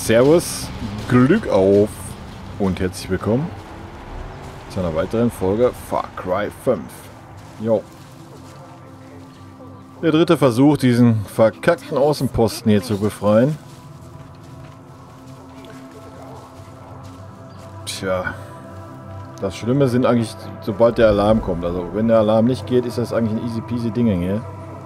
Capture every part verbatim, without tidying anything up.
Servus, Glück auf und herzlich willkommen zu einer weiteren Folge Far Cry fünf. Jo. Der dritte Versuch, diesen verkackten Außenposten hier zu befreien. Tja. Das Schlimme sind eigentlich, sobald der Alarm kommt. Also wenn der Alarm nicht geht, ist das eigentlich ein easy peasy Ding hier.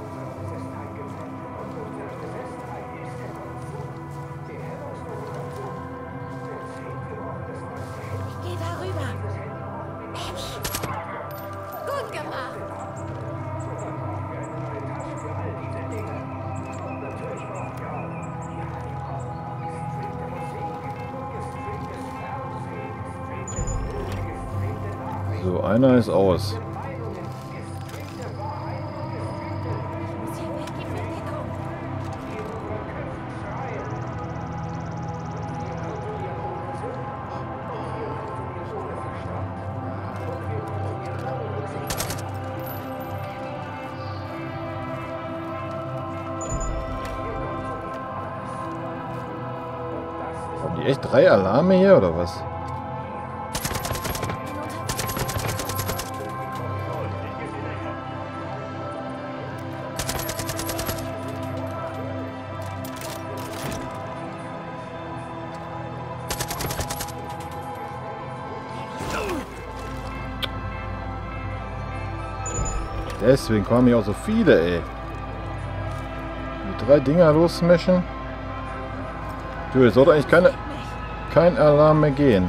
So, einer ist aus. Haben die echt drei Alarme hier oder was? Deswegen kommen hier auch so viele, ey. Die drei Dinger lossmashen. Du, jetzt sollte eigentlich keine, kein Alarm mehr gehen.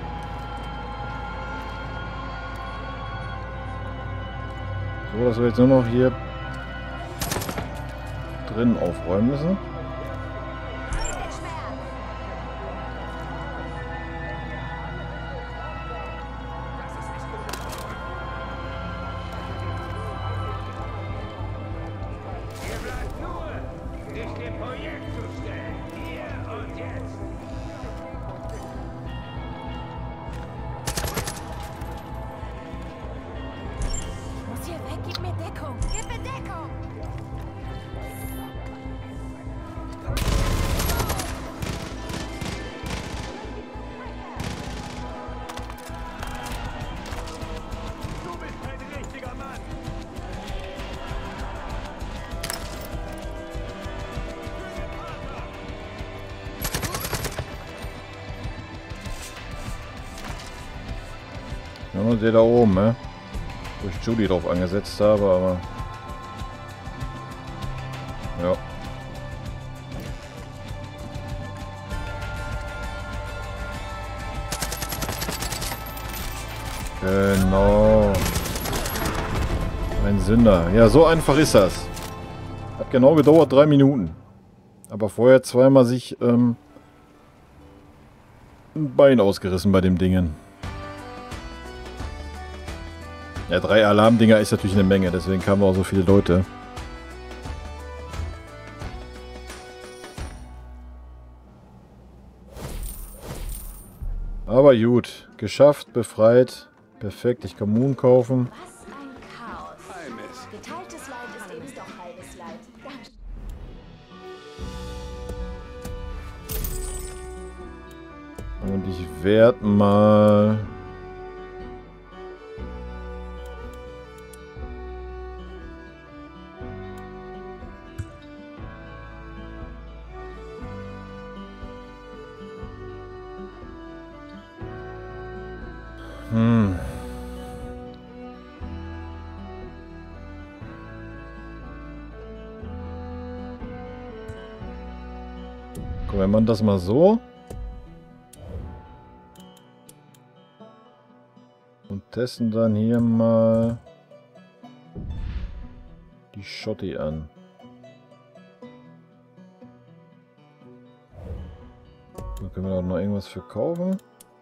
So, dass wir jetzt nur noch hier drin aufräumen müssen. Ja, der da oben, ne? Wo ich Judy drauf angesetzt habe, aber... Ja. Genau. Ein Sünder. Ja, so einfach ist das. Hat genau gedauert, drei Minuten. Aber vorher zweimal sich ähm, ein Bein ausgerissen bei dem Dingen. Ja, drei Alarmdinger ist natürlich eine Menge, deswegen kamen auch so viele Leute. Aber gut, geschafft, befreit, perfekt, ich kann Moon kaufen. Was ein Chaos. Geteiltes Leid ist eben doch halbes Leid. Und ich werde mal... Hm. Guck, wenn man das mal so und testen dann hier mal die Schotti an. Da können wir auch noch irgendwas verkaufen.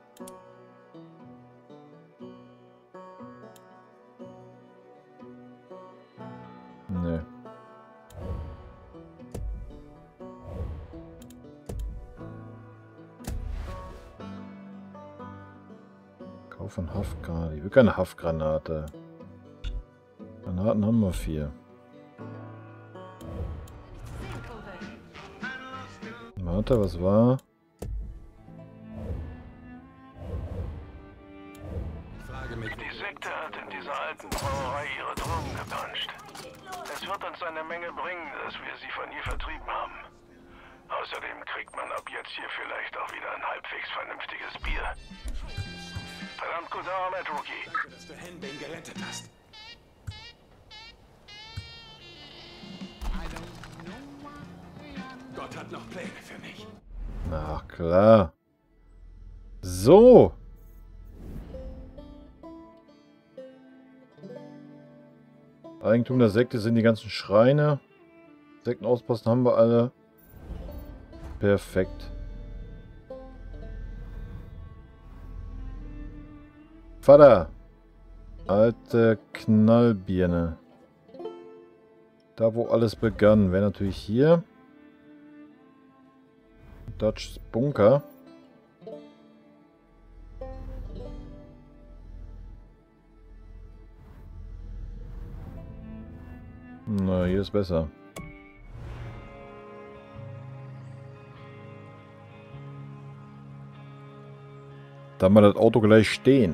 Nee. Kaufen Haftgranate. Ich will keine Haftgranate. Granaten haben wir vier. Warte, was war? Die Sekte hat in dieser alten Brauerei ihre Drogen gepanscht. Es wird uns eine Menge bringen, dass wir sie von hier vertrieben haben. Außerdem kriegt man ab jetzt hier vielleicht auch wieder ein halbwegs vernünftiges Bier. Verdammt gute Arbeit, Rookie. Danke, dass du Henbane gerettet hast. Gott hat noch Pläne für mich. Na klar. So. Eigentum der Sekte sind die ganzen Schreine. Sektenausposten haben wir alle. Perfekt. Vater. Alte Knallbirne. Da wo alles begann, wäre natürlich hier. Dutch's Bunker. Na, hier ist besser. Da mal das Auto gleich stehen.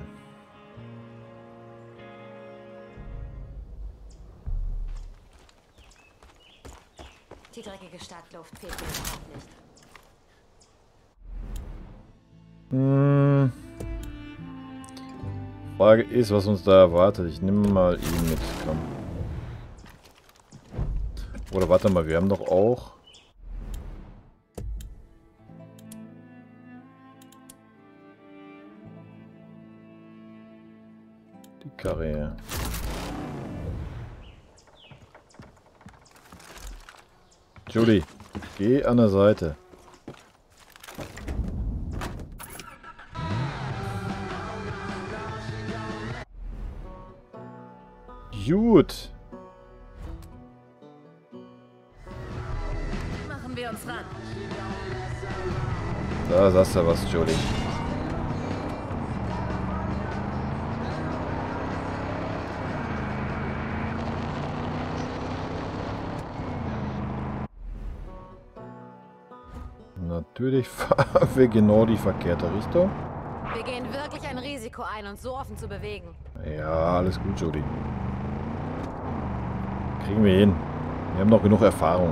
Die dreckige Stadtluft fehlt mir überhaupt nicht. Hm. Frage ist, was uns da erwartet. Ich nehme mal ihn mit. Komm. Oder warte mal, wir haben doch auch... die Karre hier. Judy, geh an der Seite. Gut. Machen wir uns ran. Da sagst du was, Judy. Natürlich fahren wir genau die verkehrte Richtung. Wir gehen wirklich ein Risiko ein, uns so offen zu bewegen. Ja, alles gut, Judy. Kriegen wir hin. Wir haben noch genug Erfahrung.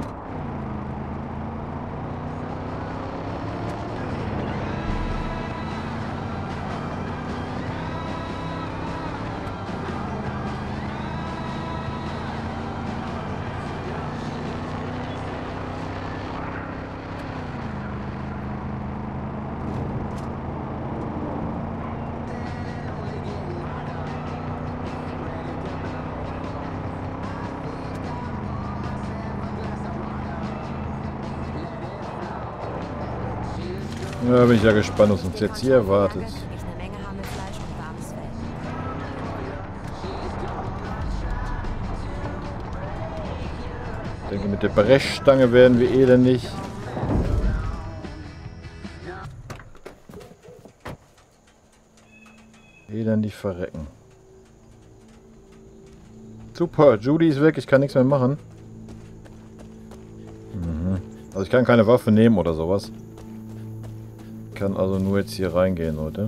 Ja, bin ich ja gespannt, was uns jetzt hier erwartet. Ich denke, mit der Brechstange werden wir elendig. Elendig verrecken. Super, Judy ist weg, ich kann nichts mehr machen. Mhm. Also ich kann keine Waffe nehmen oder sowas. Ich kann also nur jetzt hier reingehen, Leute.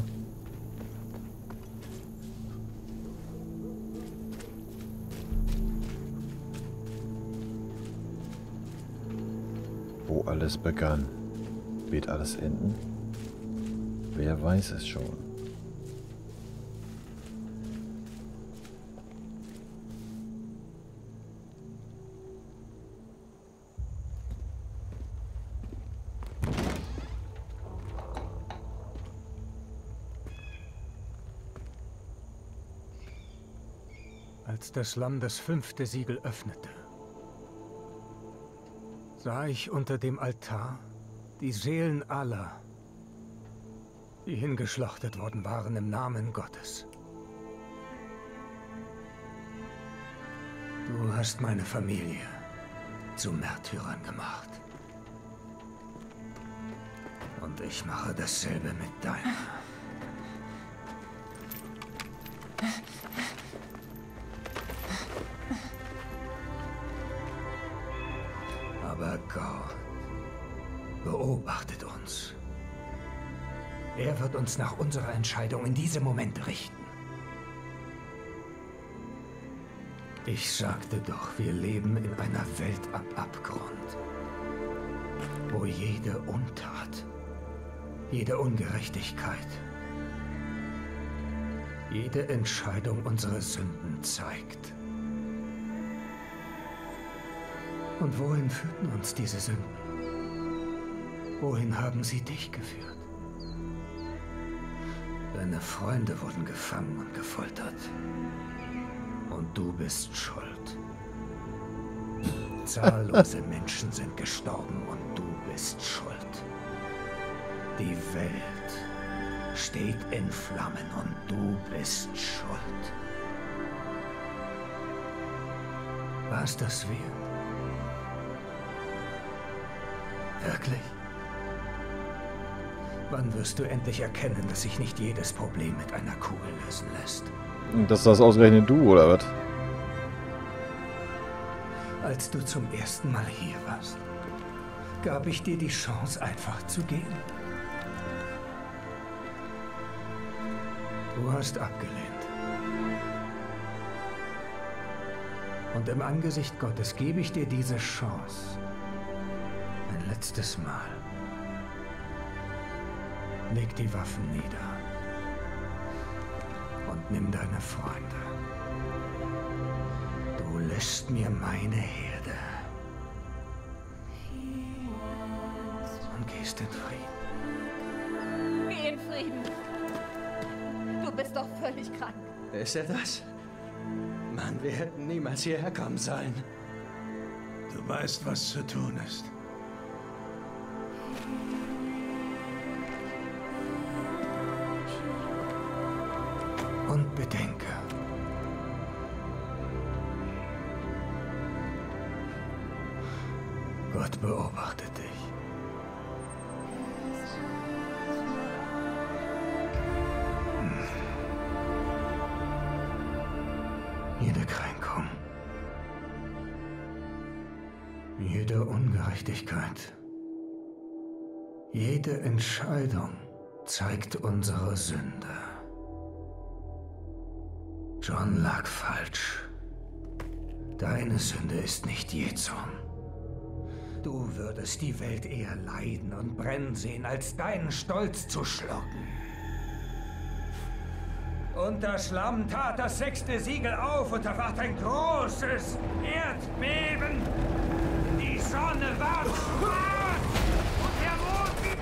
Wo alles begann, wird alles enden? Wer weiß es schon? Als der Slum das fünfte Siegel öffnete, sah ich unter dem Altar die Seelen aller, die hingeschlachtet worden waren im Namen Gottes. Du hast meine Familie zu Märtyrern gemacht. Und ich mache dasselbe mit deiner. Aber Gott beobachtet uns. Er wird uns nach unserer Entscheidung in diesem Moment richten. Ich sagte doch, wir leben in einer Welt am Abgrund, wo jede Untat, jede Ungerechtigkeit, jede Entscheidung unsere Sünden zeigt. Und wohin führten uns diese Sünden? Wohin haben sie dich geführt? Deine Freunde wurden gefangen und gefoltert. Und du bist schuld. Zahllose Menschen sind gestorben und du bist schuld. Die Welt steht in Flammen und du bist schuld. War es das wert? Wirklich? Wann wirst du endlich erkennen, dass sich nicht jedes Problem mit einer Kugel lösen lässt? Das ist das ausgerechnet du, oder was? Als du zum ersten Mal hier warst, gab ich dir die Chance, einfach zu gehen. Du hast abgelehnt. Und im Angesicht Gottes gebe ich dir diese Chance. Ein letztes Mal. Leg die Waffen nieder. Und nimm deine Freunde. Du lässt mir meine Herde. Und gehst in Frieden. Geh in Frieden. Du bist doch völlig krank. Ist er das? Mann, wir hätten niemals hierher kommen sollen. Du weißt, was zu tun ist. Und bedenke, Gott beobachtet dich. Hm. Jede Kränkung, jede Ungerechtigkeit, jede Entscheidung zeigt unsere Sünde. John lag falsch. Deine Sünde ist nicht Jezorn. Du würdest die Welt eher leiden und brennen sehen, als deinen Stolz zu schlucken. Und das Schlamm tat das sechste Siegel auf und da ward ein großes Erdbeben. Die Sonne war schwarz und der Mond wie...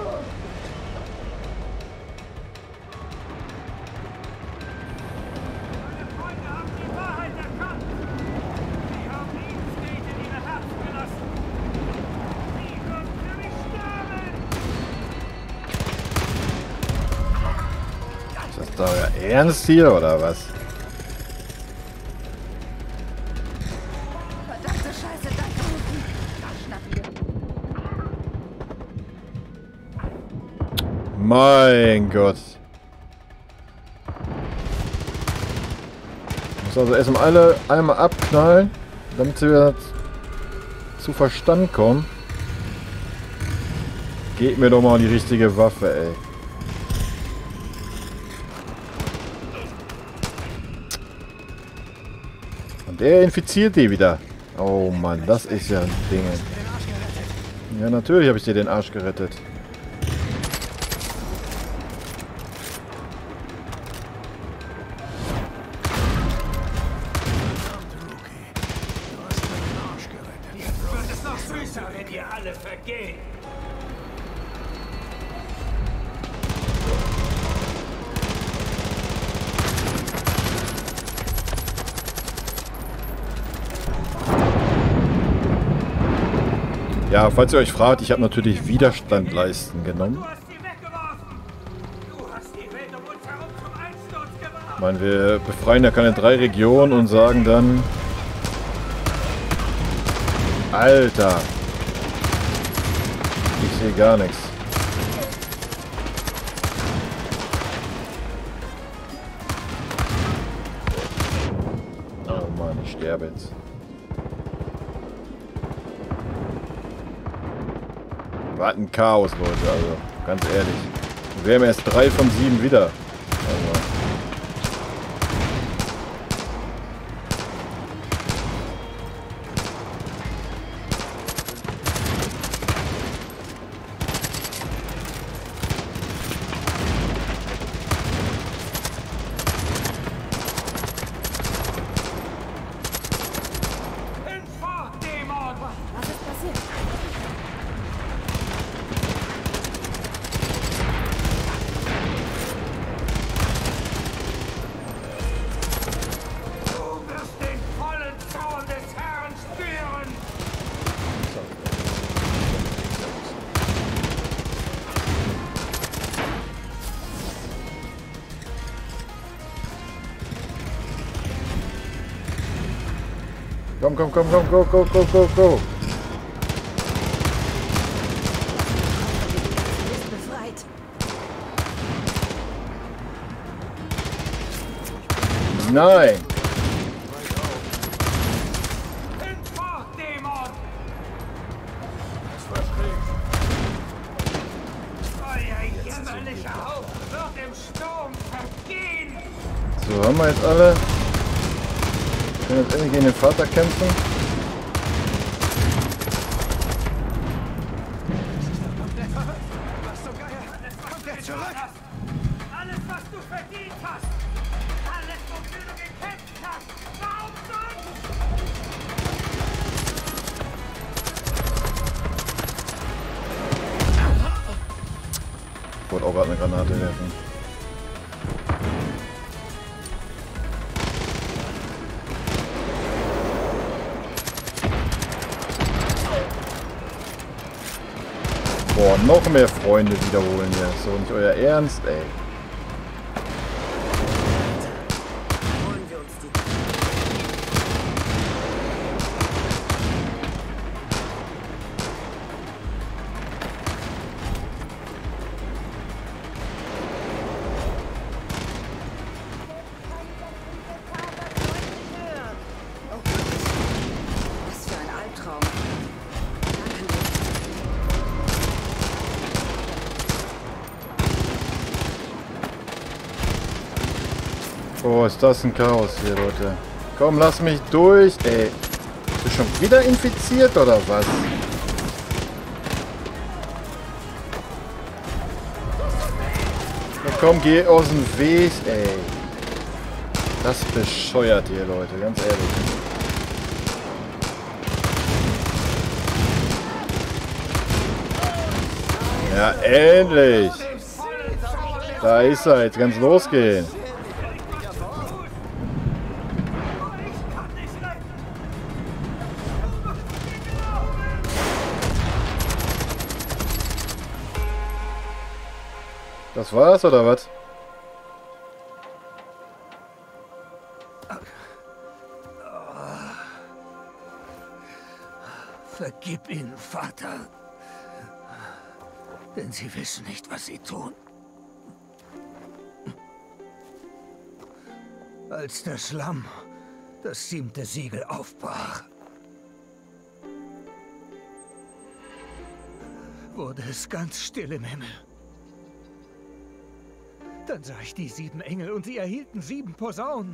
Ist das euer Ernst hier, oder was? Verdammte Scheiße, danke. Da schnapp ihr. Mein Gott. Ich muss also erstmal alle einmal abknallen, damit sie wieder zu Verstand kommen. Gebt mir doch mal die richtige Waffe, ey. Und der infiziert die wieder. Oh Mann, das ist ja ein Ding. Ja, natürlich habe ich dir den Arsch gerettet. Wird es noch süßer, wenn ihr alle vergeht. Ja, falls ihr euch fragt, ich habe natürlich Widerstand leisten genommen. Du hast sie weggeworfen. Du hast die Welt um uns herum zum Einsturz gebracht. Ich meine, wir befreien ja keine drei Regionen und sagen dann... Alter! Ich sehe gar nichts. Oh Mann, ich sterbe jetzt. War ein Chaos, Leute, also ganz ehrlich. Wir haben erst drei von sieben wieder. Also. Komm, komm, komm, komm, go, go, go, go, go. Befreit. Nein. So, haben wir jetzt alle. Wir können jetzt endlich gegen den Vater kämpfen. Alles, was du verdient hast! Alles, wofür du gekämpft hast! Warum Ich wollte auch gerade eine Granate werfen. Boah, noch mehr Freunde wiederholen hier. Ist doch nicht euer Ernst, ey. Was für ein Albtraum. Oh, ist das ein Chaos hier, Leute. Komm, lass mich durch, ey. Bist du schon wieder infiziert, oder was? Na komm, geh aus dem Weg, ey. Das ist bescheuert hier, Leute, ganz ehrlich. Ja, endlich. Da ist er, jetzt kann's losgehen. Das war's, oder was? Vergib ihnen, Vater. Denn sie wissen nicht, was sie tun. Als der Schlamm das siebte Siegel aufbrach, wurde es ganz still im Himmel. Dann sah ich die sieben Engel und sie erhielten sieben Posaunen.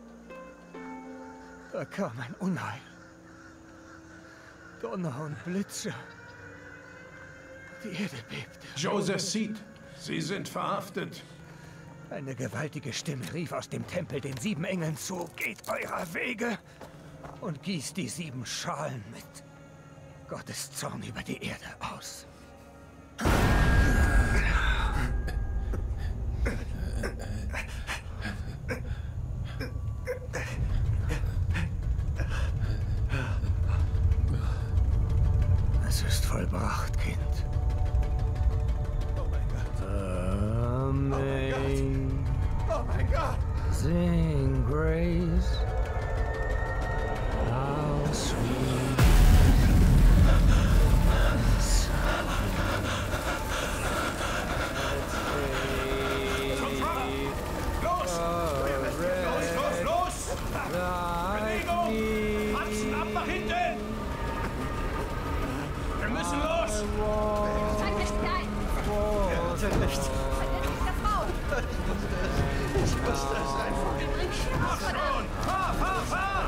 Da kam ein Unheil. Donner und Blitze. Die Erde bebte. Joseph Seed, Sie sind verhaftet. Eine gewaltige Stimme rief aus dem Tempel den sieben Engeln zu: Geht eurer Wege und gießt die sieben Schalen mit Gottes Zorn über die Erde aus. Es ist vollbracht, Kind. Oh mein Gott. Amen. Oh mein Gott. Sing grace. How sweet. Los! Los, los, los! Bewegung! Hansen ab nach hinten! Wir müssen los! Zeig mich klein! Bitte nicht. Vergiss das Maul! Ich wusste es einfach. Wir bringen Spaß von an! Fahr, fahr, fahr!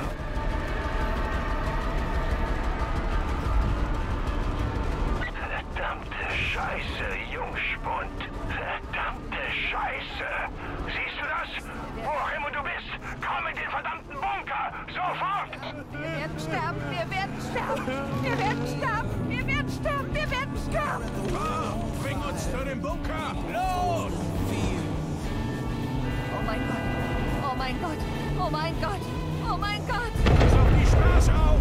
Verdammte Scheiße, Jungspund. Verdammte Scheiße. Siehst du das? Wo auch immer du bist, komm in den verdammten Bunker. Sofort! Wir werden sterben! Wir werden sterben! Wir werden sterben! Wir werden sterben! Wir werden sterben! Fahr! Bring uns zu dem Bunker! Los! Oh mein Gott! Oh mein Gott! Oh mein Gott! Oh mein Gott! Pass auf die Straße auf!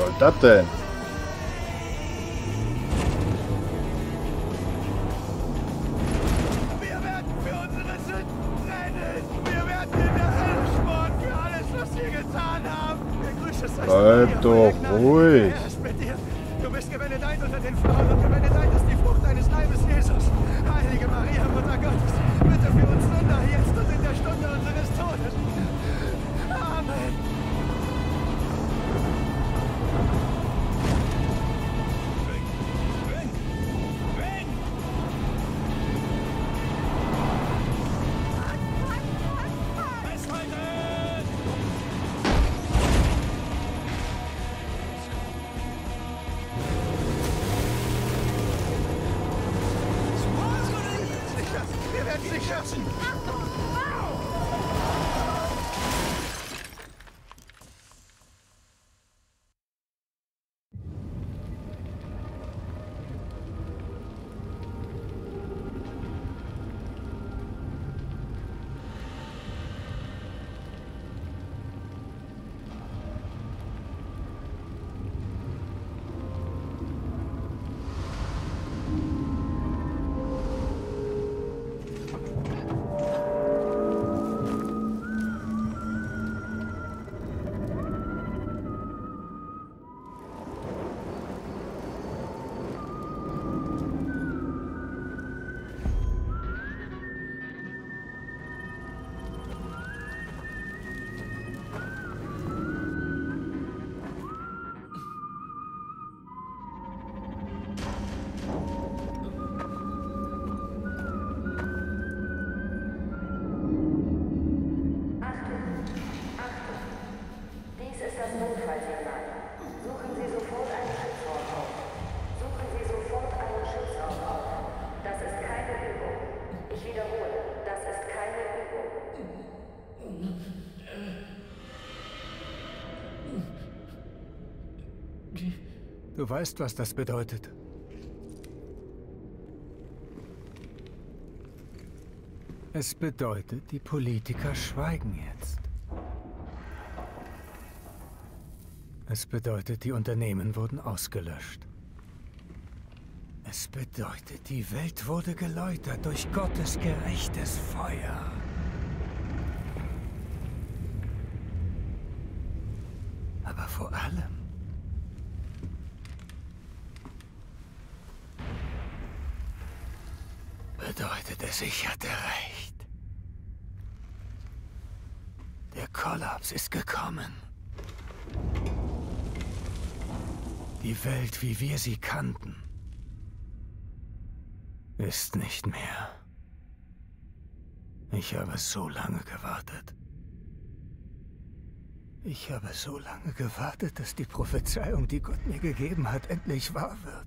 soll das denn? Wir werden für unsere Sünden brennen. Wir werden in der Hölle schmoren für alles, was wir getan haben. Der Grüße sei Bleib doch ruhig. Er ist mit dir. Du bist gebenedeit unter den Frauen und gebenedeit ist die Frucht deines Leibes, Jesus. Heilige Maria, Mutter Gottes, bitte für uns Sünder, jetzt und in der Stunde unseres Todes. Amen. Wen? Wen? Festhalten! Wir werden sie schaffen! Du weißt, was das bedeutet. Es bedeutet, die Politiker schweigen jetzt. Es bedeutet, die Unternehmen wurden ausgelöscht. Es bedeutet, die Welt wurde geläutert durch Gottes gerechtes Feuer. Aber vor allem bedeutet es, ich hatte recht. Der Kollaps ist gekommen. Die Welt, wie wir sie kannten, ist nicht mehr. Ich habe so lange gewartet. Ich habe so lange gewartet, dass die Prophezeiung, die Gott mir gegeben hat, endlich wahr wird.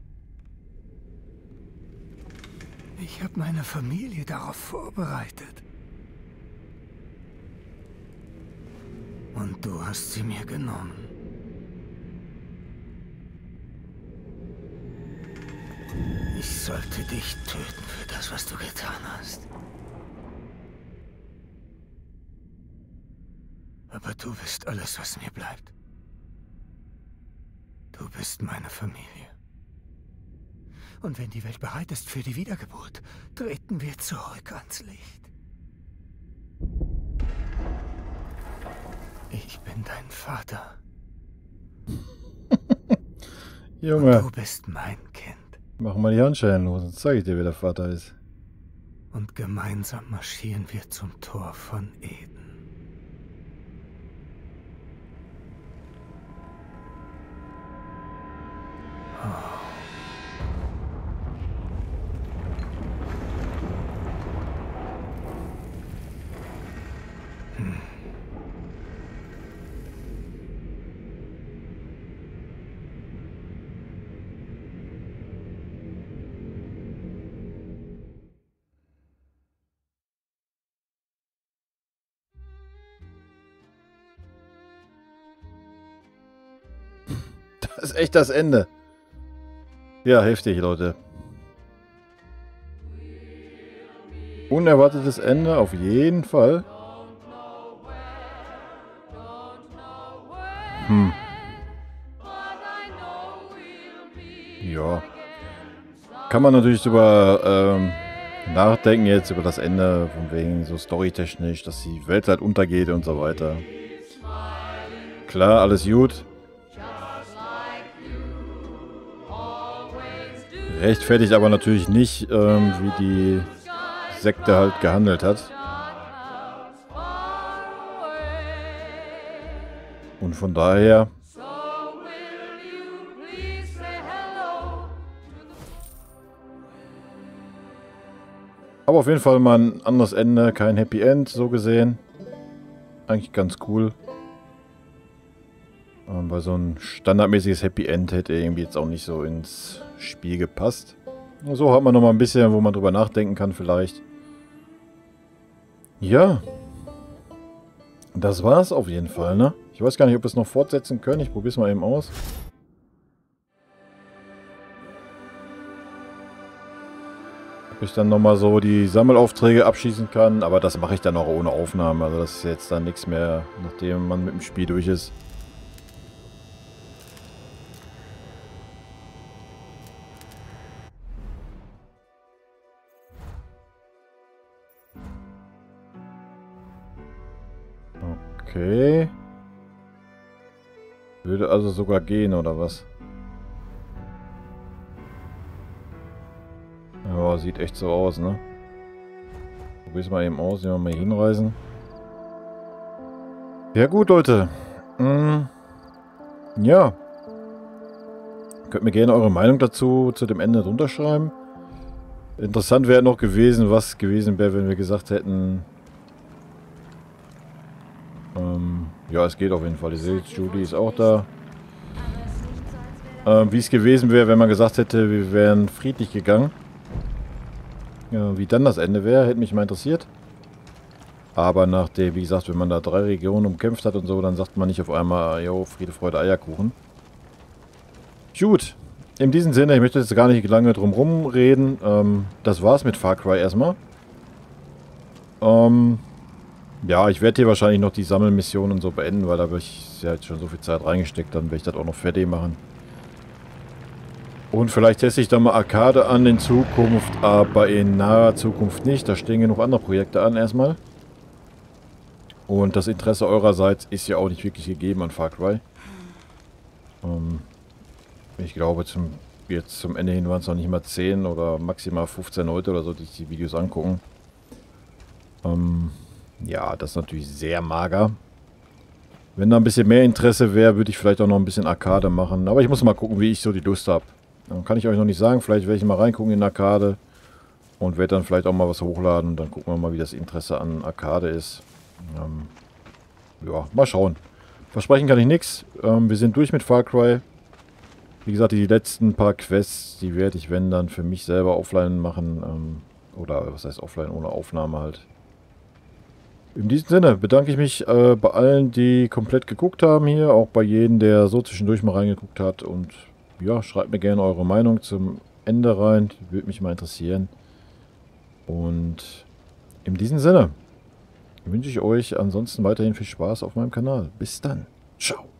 Ich habe meine Familie darauf vorbereitet. Und du hast sie mir genommen. Ich sollte dich töten für das, was du getan hast. Aber du bist alles, was mir bleibt. Du bist meine Familie. Und wenn die Welt bereit ist für die Wiedergeburt, treten wir zurück ans Licht. Ich bin dein Vater. Junge. Und du bist mein Kind. Mach mal die Handschellen los, sonst zeige ich dir, wer der Vater ist. Und gemeinsam marschieren wir zum Tor von Eden. Oh. Hm. Das ist echt das Ende. Ja, heftig, Leute. Unerwartetes Ende, auf jeden Fall. Hm. kann man natürlich drüber ähm, nachdenken jetzt über das Ende, von wegen so storytechnisch, dass die Welt halt untergeht und so weiter. Klar, alles gut. Rechtfertigt aber natürlich nicht, ähm, wie die Sekte halt gehandelt hat. Und von daher... Aber auf jeden Fall mal ein anderes Ende, kein Happy End, so gesehen. Eigentlich ganz cool. Ähm, weil so ein standardmäßiges Happy End hätte irgendwie jetzt auch nicht so ins Spiel gepasst. So hat man nochmal ein bisschen, wo man drüber nachdenken kann vielleicht. Ja. Das war's auf jeden Fall, ne? Ich weiß gar nicht, ob wir es noch fortsetzen können. Ich probiere es mal eben aus. Ob ich dann nochmal so die Sammelaufträge abschließen kann. Aber das mache ich dann auch ohne Aufnahme. Also das ist jetzt dann nichts mehr, nachdem man mit dem Spiel durch ist. Okay. Würde also sogar gehen, oder was? Ja, sieht echt so aus, ne? Probier's mal eben aus, wenn wir mal hier hinreisen. Ja gut, Leute. Hm. Ja. Könnt mir gerne eure Meinung dazu, zu dem Ende drunter schreiben. Interessant wäre noch gewesen, was gewesen wäre, wenn wir gesagt hätten... Ähm, ja, es geht auf jeden Fall. Ihr seht, Julie ist auch da. Ähm, wie es gewesen wäre, wenn man gesagt hätte, wir wären friedlich gegangen. Ja, wie dann das Ende wäre, hätte mich mal interessiert. Aber nach der, wie gesagt, wenn man da drei Regionen umkämpft hat und so, dann sagt man nicht auf einmal, jo, Friede, Freude, Eierkuchen. Gut. In diesem Sinne, ich möchte jetzt gar nicht lange drum rumreden. Ähm, das war's mit Far Cry erstmal. Ähm... Ja, ich werde hier wahrscheinlich noch die Sammelmission und so beenden, weil da habe ich ja jetzt schon so viel Zeit reingesteckt, dann werde ich das auch noch fertig machen. Und vielleicht teste ich dann mal Arcade an in Zukunft, aber in naher Zukunft nicht. Da stehen genug andere Projekte an erstmal. Und das Interesse eurerseits ist ja auch nicht wirklich gegeben an Far Cry. Ähm, ich glaube, zum, jetzt zum Ende hin waren es noch nicht mal zehn oder maximal fünfzehn Leute oder so, die sich die Videos angucken. Ähm... Ja, das ist natürlich sehr mager. Wenn da ein bisschen mehr Interesse wäre, würde ich vielleicht auch noch ein bisschen Arcade machen. Aber ich muss mal gucken, wie ich so die Lust habe. Dann kann ich euch noch nicht sagen. Vielleicht werde ich mal reingucken in Arcade. Und werde dann vielleicht auch mal was hochladen. Und dann gucken wir mal, wie das Interesse an Arcade ist. Ähm, ja, mal schauen. Versprechen kann ich nichts. Ähm, wir sind durch mit Far Cry. Wie gesagt, die letzten paar Quests, die werde ich, wenn, dann für mich selber offline machen. Ähm, oder was heißt offline, ohne Aufnahme halt. In diesem Sinne bedanke ich mich äh, bei allen, die komplett geguckt haben hier. Auch bei jedem, der so zwischendurch mal reingeguckt hat. Und ja, schreibt mir gerne eure Meinung zum Ende rein. Würde mich mal interessieren. Und in diesem Sinne wünsche ich euch ansonsten weiterhin viel Spaß auf meinem Kanal. Bis dann. Ciao.